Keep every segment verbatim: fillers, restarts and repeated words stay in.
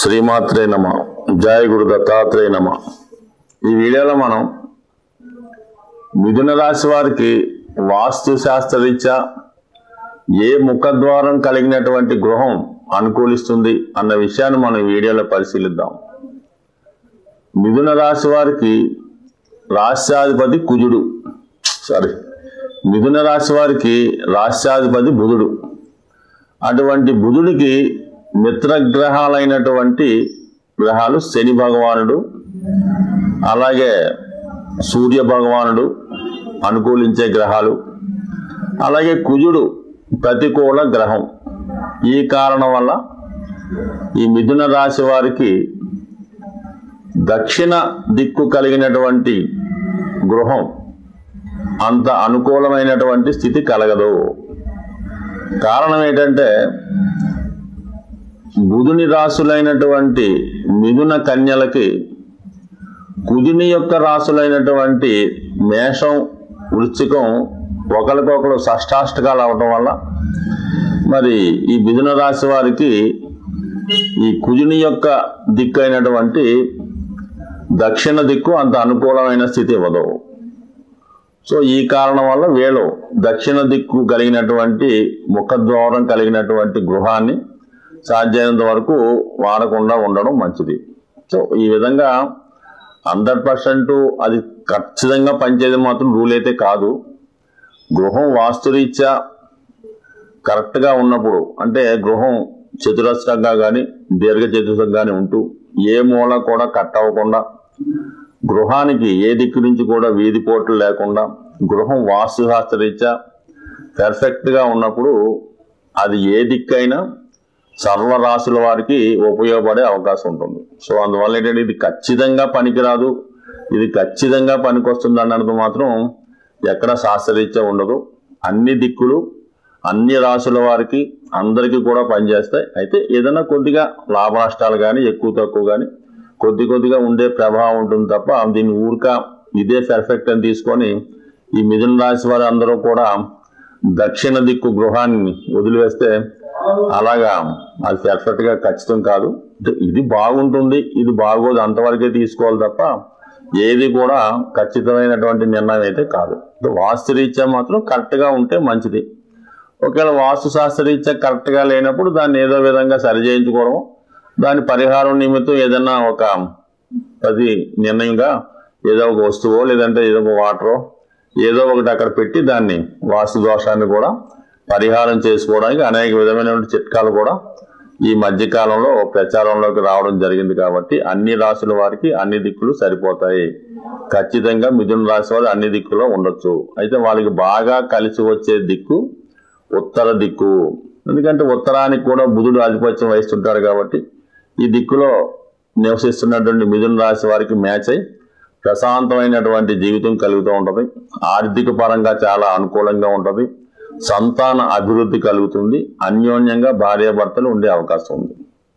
శ్రీమాత్రే నమ. జయ గురు దత్తాత్రేయ నమ. ఈ వీడియోలో మనం మిథున రాశి వారికి వాస్తు శాస్త్రరీత్యా ఏ ముఖద్వారం కలిగినటువంటి గృహం అనుకూలిస్తుంది అన్న విషయాన్ని మనం ఈ వీడియోలో పరిశీలిద్దాం. మిథున రాశి వారికి రాష్ట్రాధిపతి కుజుడు సారీ మిథున రాశి వారికి రాష్ట్రాధిపతి బుధుడు. అటువంటి బుధుడికి మిత్రగ్రహాలైనటువంటి గ్రహాలు శని భగవానుడు, అలాగే సూర్య భగవానుడు అనుకూలించే గ్రహాలు, అలాగే కుజుడు ప్రతికూల గ్రహం. ఈ కారణం వల్ల ఈ మిథున రాశి వారికి దక్షిణ దిక్కు కలిగినటువంటి గృహం అంత అనుకూలమైనటువంటి స్థితి కలగదు. కారణం ఏంటంటే బుధుని రాశులైనటువంటి మిథున కన్యలకి కుజుని యొక్క రాశులైనటువంటి మేషం వృశ్చికం ఒకరికొకరు షష్టాష్టకాలు అవటం వల్ల మరి ఈ మిథున రాశి వారికి ఈ కుజుని యొక్క దిక్కు అయినటువంటి దక్షిణ దిక్కు అంత అనుకూలమైన స్థితి ఇవ్వదు. సో ఈ కారణం వల్ల వీళ్ళు దక్షిణ దిక్కు కలిగినటువంటి ముఖద్వారం కలిగినటువంటి గృహాన్ని సాధ్యమైనంత వరకు వాడకుండా ఉండడం మంచిది. సో ఈ విధంగా హండ్రెడ్ పర్సెంట్ అది ఖచ్చితంగా పనిచేయడం మాత్రం రూల్ అయితే కాదు. గృహం వాస్తురీత్యా కరెక్ట్గా ఉన్నప్పుడు, అంటే గృహం చతురస్రంగా కానీ దీర్ఘ చతురస్రంగా కానీ ఉంటూ ఏ మూల కూడా కట్ అవ్వకుండా, గృహానికి ఏ దిక్కు నుంచి కూడా వీధి పోట్లు లేకుండా గృహం వాస్తు శాస్త్రరీత్యా పెర్ఫెక్ట్గా ఉన్నప్పుడు అది ఏ దిక్కైనా సర్వరాశుల వారికి ఉపయోగపడే అవకాశం ఉంటుంది. సో అందువల్ల ఏంటంటే ఇది ఖచ్చితంగా పనికిరాదు, ఇది ఖచ్చితంగా పనికొస్తుంది అన్నది మాత్రం ఎక్కడ శాస్త్రరీత్యా ఉండదు. అన్ని దిక్కులు అన్ని రాశుల వారికి అందరికీ కూడా పనిచేస్తాయి. అయితే ఏదైనా కొద్దిగా లాభ నష్టాలు కానీ ఎక్కువ తక్కువ కానీ కొద్ది కొద్దిగా ఉండే ప్రభావం ఉంటుంది తప్ప దీన్ని ఊరిక ఇదే పర్ఫెక్ట్ అని తీసుకొని ఈ మిథున రాశి వారు అందరూ కూడా దక్షిణ దిక్కు గృహాన్ని వదిలివేస్తే అలాగా అది పర్ఫెక్ట్గా ఖచ్చితం కాదు. ఇది బాగుంటుంది ఇది బాగోదు అంతవరకే తీసుకోవాలి తప్ప ఏది కూడా ఖచ్చితమైనటువంటి నిర్ణయం అయితే కాదు. వాస్తురీత్యా మాత్రం కరెక్ట్గా ఉంటే మంచిది. ఒకవేళ వాస్తు శాస్త్రరీత్యా కరెక్ట్గా లేనప్పుడు దాన్ని ఏదో విధంగా సరిచేయించుకోవడం, దాని పరిహారం నిమిత్తం ఏదైనా ఒక పది నిర్ణయంగా ఏదో ఒక వస్తువో లేదంటే ఏదో ఒక వాటరో ఏదో ఒకటి అక్కడ పెట్టి దాన్ని వాస్తు దోషాన్ని కూడా పరిహారం చేసుకోవడానికి అనేక విధమైనటువంటి చిట్కాలు కూడా ఈ మధ్యకాలంలో ప్రచారంలోకి రావడం జరిగింది. కాబట్టి అన్ని రాశుల వారికి అన్ని దిక్కులు సరిపోతాయి. ఖచ్చితంగా మిథున రాశి వారు అన్ని దిక్కులో ఉండొచ్చు. అయితే వాళ్ళకి బాగా కలిసి వచ్చే దిక్కు ఉత్తర దిక్కు. ఎందుకంటే ఉత్తరానికి కూడా బుధుడు ఆధిపత్యం వహిస్తుంటారు కాబట్టి ఈ దిక్కులో నివసిస్తున్నటువంటి మిథున రాశి వారికి మ్యాచ్ అయి ప్రశాంతమైనటువంటి జీవితం కలుగుతూ ఉంటుంది. ఆర్థిక పరంగా చాలా అనుకూలంగా ఉంటుంది. సంతాన అభివృద్ధి కలుగుతుంది. అన్యోన్యంగా భార్యాభర్తలు ఉండే అవకాశం ఉంది.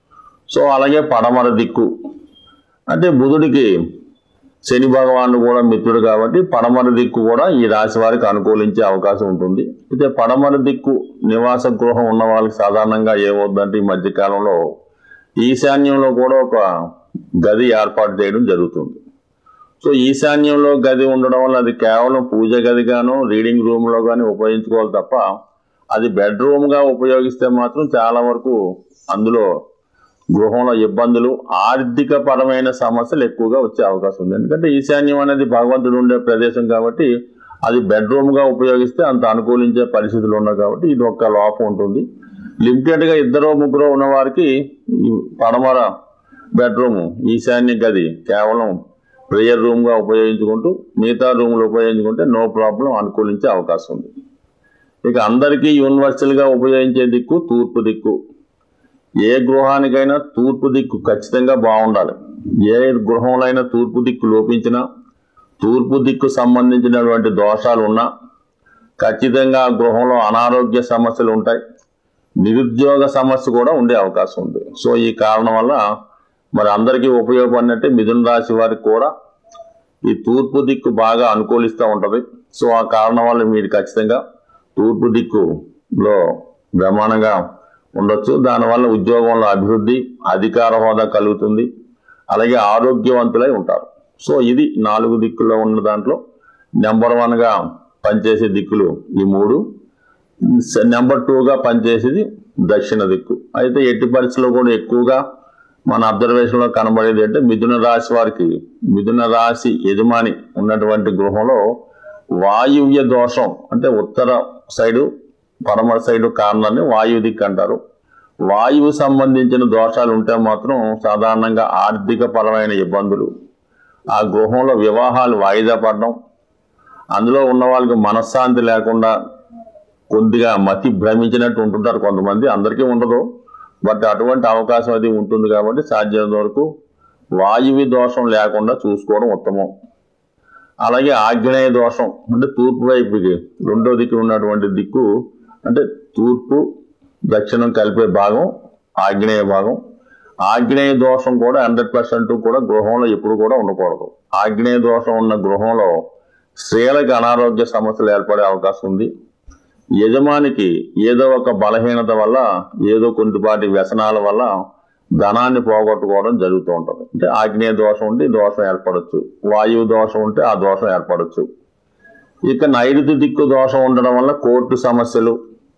సో అలాగే పడమర దిక్కు అంటే బుధుడికి శని భగవానుడు కూడా మిత్రుడు కాబట్టి పడమర దిక్కు కూడా ఈ రాశి వారికి అనుకూలించే అవకాశం ఉంటుంది. అయితే పడమర దిక్కు నివాస గృహం ఉన్న వాళ్ళకి సాధారణంగా ఏమవుతుందంటే ఈ మధ్యకాలంలో ఈశాన్యంలో కూడా ఒక గది ఏర్పాటు చేయడం జరుగుతుంది. సో ఈశాన్యంలో గది ఉండడం వల్ల అది కేవలం పూజ గదిగానో రీడింగ్ రూమ్లో కానీ ఉపయోగించుకోవాలి తప్ప అది బెడ్రూమ్గా ఉపయోగిస్తే మాత్రం చాలా వరకు అందులో గృహంలో ఇబ్బందులు ఆర్థిక పరమైన సమస్యలు ఎక్కువగా వచ్చే అవకాశం ఉంది. ఎందుకంటే ఈశాన్యం అనేది భగవంతుడు ఉండే ప్రదేశం కాబట్టి అది బెడ్రూమ్గా ఉపయోగిస్తే అంత అనుకూలించే పరిస్థితులు ఉన్నాయి కాబట్టి ఇది ఒక లోపం ఉంటుంది. లిమిటెడ్గా ఇద్దరు ముగ్గురు ఉన్న వారికి ఈ పడమర బెడ్రూమ్ ఈశాన్య గది కేవలం ప్రేయర్ రూమ్గా ఉపయోగించుకుంటూ మిగతా రూమ్లు ఉపయోగించుకుంటే నో ప్రాబ్లం అనుకూలించే అవకాశం ఉంది. ఇక అందరికీ యూనివర్సల్గా ఉపయోగించే దిక్కు తూర్పు దిక్కు. ఏ గృహానికైనా తూర్పు దిక్కు ఖచ్చితంగా బాగుండాలి. ఏ గృహంలో అయినా తూర్పు దిక్కు లోపించినా తూర్పు దిక్కు సంబంధించినటువంటి దోషాలు ఉన్నా ఖచ్చితంగా ఆ గృహంలో అనారోగ్య సమస్యలు ఉంటాయి. నిరుద్యోగ సమస్య కూడా ఉండే అవకాశం ఉంది. సో ఈ కారణం వల్ల మరి అందరికీ ఉపయోగపడినట్టే మిథున రాశి వారికి కూడా ఈ తూర్పు దిక్కు బాగా అనుకూలిస్తూ ఉంటుంది. సో ఆ కారణం వల్ల మీరు ఖచ్చితంగా తూర్పు దిక్కులో బ్రహ్మాండంగా ఉండొచ్చు. దానివల్ల ఉద్యోగంలో అభివృద్ధి, అధికార హోదా కలుగుతుంది, అలాగే ఆరోగ్యవంతులై ఉంటారు. సో ఇది నాలుగు దిక్కుల్లో ఉన్న దాంట్లో నెంబర్ వన్గా పనిచేసే దిక్కులు ఈ మూడు. నెంబర్ టూగా పనిచేసేది దక్షిణ దిక్కు. అయితే ఎట్టి పరిస్థితుల్లో కూడా ఎక్కువగా మన అబ్జర్వేషన్లో కనబడేది అంటే మిథున రాశి వారికి, మిథున రాశి యజమాని ఉన్నటువంటి గృహంలో వాయువ్య దోషం అంటే ఉత్తర సైడు పడమర సైడు కార్నర్ని వాయు దిక్కు అంటారు. వాయువు సంబంధించిన దోషాలు ఉంటే మాత్రం సాధారణంగా ఆర్థిక పరమైన ఇబ్బందులు, ఆ గృహంలో వివాహాలు వాయిదా పడడం, అందులో ఉన్న వాళ్ళకి మనశ్శాంతి లేకుండా కొద్దిగా మతి భ్రమించినట్టు ఉంటుంటారు కొంతమంది, అందరికీ ఉండదు, బట్ అటువంటి అవకాశం అది ఉంటుంది. కాబట్టి సాధ్యమైనంత వరకు వాయువి దోషం లేకుండా చూసుకోవడం ఉత్తమం. అలాగే ఆగ్నేయ దోషం అంటే తూర్పు వైపుకి రెండో దిక్కు ఉన్నటువంటి దిక్కు అంటే తూర్పు దక్షిణం కలిపే భాగం ఆగ్నేయ భాగం. ఆగ్నేయ దోషం కూడా హండ్రెడ్ పర్సెంట్ కూడా గృహంలో ఎప్పుడు కూడా ఉండకూడదు. ఆగ్నేయ దోషం ఉన్న గృహంలో స్త్రీలకు అనారోగ్య సమస్యలు ఏర్పడే అవకాశం ఉంది. యజమానికి ఏదో ఒక బలహీనత వల్ల, ఏదో కొద్దిపాటి వ్యసనాల వల్ల ధనాన్ని పోగొట్టుకోవడం జరుగుతూ ఉంటుంది. అంటే ఆగ్నేయ దోషం ఉంటే దోషం ఏర్పడవచ్చు, వాయువు దోషం ఉంటే ఆ దోషం ఏర్పడవచ్చు. ఇక నైరుతి దిక్కు దోషం ఉండడం వల్ల కోర్టు సమస్యలు,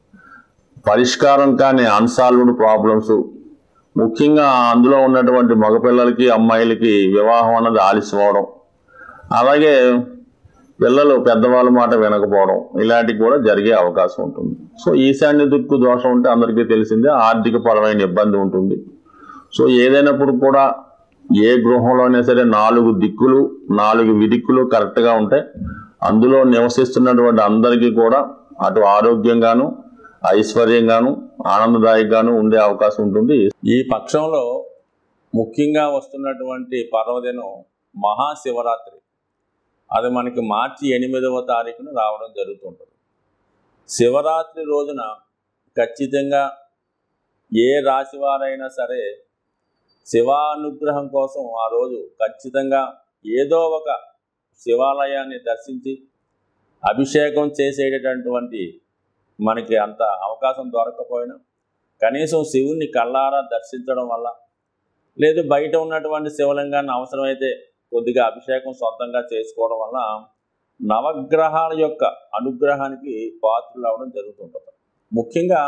పరిష్కారం కాని అన్సాల్వ్డ్ ప్రాబ్లమ్స్, ముఖ్యంగా అందులో ఉన్నటువంటి మగపిల్లలకి అమ్మాయిలకి వివాహం అన్నది ఆలస్యం అవడం, అలాగే పిల్లలు పెద్దవాళ్ళ మాట వినకపోవడం, ఇలాంటివి కూడా జరిగే అవకాశం ఉంటుంది. సో ఈశాన్య దిక్కు దోషం ఉంటే అందరికీ తెలిసిందే ఆర్థిక పరమైన ఇబ్బంది ఉంటుంది. సో ఏదైనప్పుడు కూడా ఏ గృహంలోనే సరే నాలుగు దిక్కులు నాలుగు విదిక్కులు కరెక్ట్గా ఉంటే అందులో నివసిస్తున్నటువంటి అందరికీ కూడా అటు ఆరోగ్యంగాను ఐశ్వర్యంగాను ఆనందదాయకంగాను ఉండే అవకాశం ఉంటుంది. ఈ పక్షంలో ముఖ్యంగా వస్తున్నటువంటి పర్వదినం మహాశివరాత్రి. అది మనకి మార్చి ఎనిమిదవ తారీఖున రావడం జరుగుతుంటుంది. శివరాత్రి రోజున ఖచ్చితంగా ఏ రాశి వారైనా సరే శివానుగ్రహం కోసం ఆ రోజు ఖచ్చితంగా ఏదో ఒక శివాలయాన్ని దర్శించి అభిషేకం చేసేటటువంటి మనకి అంత అవకాశం దొరకకపోయినా కనీసం శివుణ్ణి కళ్ళారా దర్శించడం వల్ల, లేదు బయట ఉన్నటువంటి శివలింగాన్ని అవసరమైతే కొద్దిగా అభిషేకం సొంతంగా చేసుకోవడం వల్ల నవగ్రహాల యొక్క అనుగ్రహానికి పాత్రలు అవడం జరుగుతుంటుంది. ముఖ్యంగా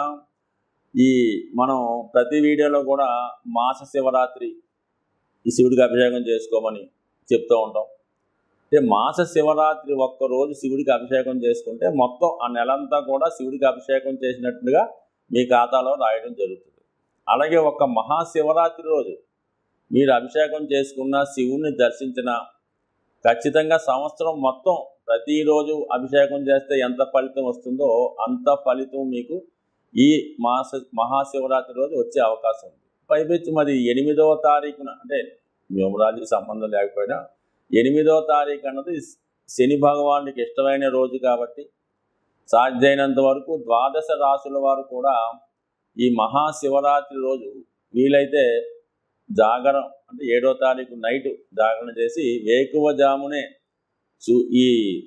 ఈ మనం ప్రతి వీడియోలో కూడా మాస శివరాత్రి ఈ శివుడికి అభిషేకం చేసుకోమని చెప్తూ ఉంటాం. అంటే మాస శివరాత్రి ఒక్కరోజు శివుడికి అభిషేకం చేసుకుంటే మొత్తం ఆ నెలంతా కూడా శివుడికి అభిషేకం చేసినట్టుగా మీ ఖాతాలో రాయడం జరుగుతుంది. అలాగే ఒక మహాశివరాత్రి రోజు మీరు అభిషేకం చేసుకున్న, శివుణ్ణి దర్శించిన, ఖచ్చితంగా సంవత్సరం మొత్తం ప్రతిరోజు అభిషేకం చేస్తే ఎంత ఫలితం వస్తుందో అంత ఫలితం మీకు ఈ మాస మహాశివరాత్రి రోజు వచ్చే అవకాశం ఉంది. పైపెచ్చి మరి ఎనిమిదవ తారీఖున అంటే న్యూమరాలజీకి సంబంధం లేకపోయినా ఎనిమిదవ తారీఖు అన్నది శని భగవానుడికి ఇష్టమైన రోజు కాబట్టి సాధ్యమైనంత వరకు ద్వాదశ రాశుల వారు కూడా ఈ మహాశివరాత్రి రోజు వీలైతే జాగరం అంటే ఏడో తారీఖు నైటు జాగరణ చేసి వేకువజామునే ఈ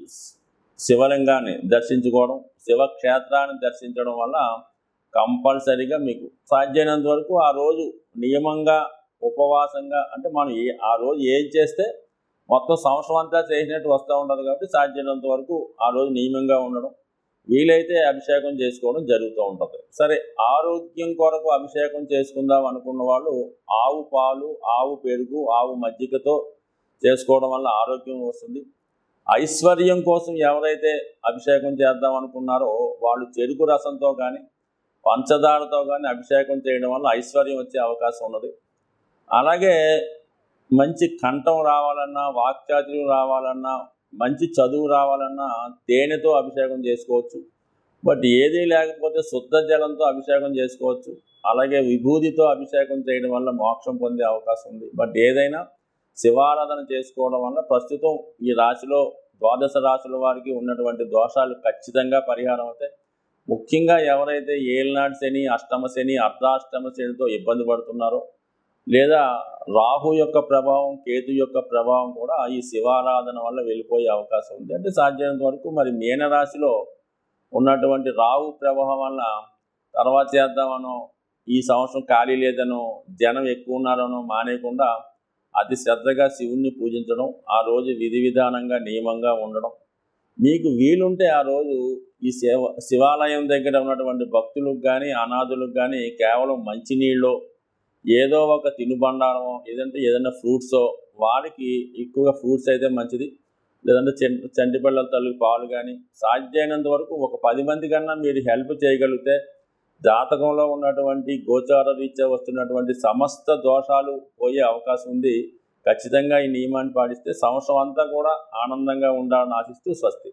శివలింగాన్ని దర్శించుకోవడం, శివక్షేత్రాన్ని దర్శించడం వల్ల కంపల్సరీగా మీకు సాధ్యమైనంత వరకు ఆ రోజు నియమంగా ఉపవాసంగా అంటే మనం ఏ ఆ రోజు ఏం చేస్తే మొత్తం సంవత్సరం అంతా చేసినట్టు వస్తూ ఉంటుంది కాబట్టి సాధ్యమైనంత వరకు ఆ రోజు నియమంగా ఉండడం, వీలైతే అభిషేకం చేసుకోవడం జరుగుతూ ఉంటుంది. సరే, ఆరోగ్యం కొరకు అభిషేకం చేసుకుందాం అనుకున్న వాళ్ళు ఆవు పాలు, ఆవు పెరుగు, ఆవు మజ్జిగతో చేసుకోవడం వల్ల ఆరోగ్యం వస్తుంది. ఐశ్వర్యం కోసం ఎవరైతే అభిషేకం చేద్దాం అనుకున్నారో వాళ్ళు చెరుకు రసంతో కానీ పంచదారతో కానీ అభిషేకం చేయడం వల్ల ఐశ్వర్యం వచ్చే అవకాశం ఉన్నది. అలాగే మంచి కంఠం రావాలన్నా, వాక్చాతుర్యం రావాలన్నా, మంచి చదువు రావాలన్నా తేనెతో అభిషేకం చేసుకోవచ్చు. బట్ ఏదీ లేకపోతే శుద్ధ జలంతో అభిషేకం చేసుకోవచ్చు. అలాగే విభూతితో అభిషేకం చేయడం వల్ల మోక్షం పొందే అవకాశం ఉంది. బట్ ఏదైనా శివారాధన చేసుకోవడం వల్ల ప్రస్తుతం ఈ రాశిలో ద్వాదశ రాశుల వారికి ఉన్నటువంటి దోషాలు ఖచ్చితంగా పరిహారం అవుతాయి. ముఖ్యంగా ఎవరైతే ఏలినాటి శని, అష్టమ శని, అర్ధాష్టమ శనితో ఇబ్బంది పడుతున్నారో, లేదా రాహు యొక్క ప్రభావం, కేతు యొక్క ప్రభావం కూడా ఈ శివారాధన వల్ల వెళ్ళిపోయే అవకాశం ఉంది. అంటే సాధ్యమైనంత వరకు మరి మీనరాశిలో ఉన్నటువంటి రాహు ప్రభావం వల్ల తర్వాత చేద్దామనో, ఈ సంవత్సరం ఖాళీ లేదనో జనం ఎక్కువ ఉన్నారనో మానేయకుండా అతి శ్రద్ధగా శివుణ్ణి పూజించడం, ఆ రోజు విధి విధానంగా నియమంగా ఉండడం, మీకు వీలుంటే ఆ రోజు ఈ శివ శివాలయం దగ్గర ఉన్నటువంటి భక్తులకు కానీ అనాథులకు కానీ కేవలం మంచినీళ్ళు, ఏదో ఒక తినుబండారమో లేదంటే ఏదైనా ఫ్రూట్సో, వారికి ఎక్కువగా ఫ్రూట్స్ అయితే మంచిది, లేదంటే చెం చంటి పిల్లల తల్లి పాలు కానీ సాధ్యమైనంత వరకు ఒక పది మంది కన్నా మీరు హెల్ప్ చేయగలిగితే జాతకంలో ఉన్నటువంటి గోచార రీత్యా వస్తున్నటువంటి సమస్త దోషాలు పోయే అవకాశం ఉంది. ఖచ్చితంగా ఈ నియమాన్ని పాటిస్తే సంవత్సరం అంతా కూడా ఆనందంగా ఉండాలని ఆశిస్తూ స్వస్తి.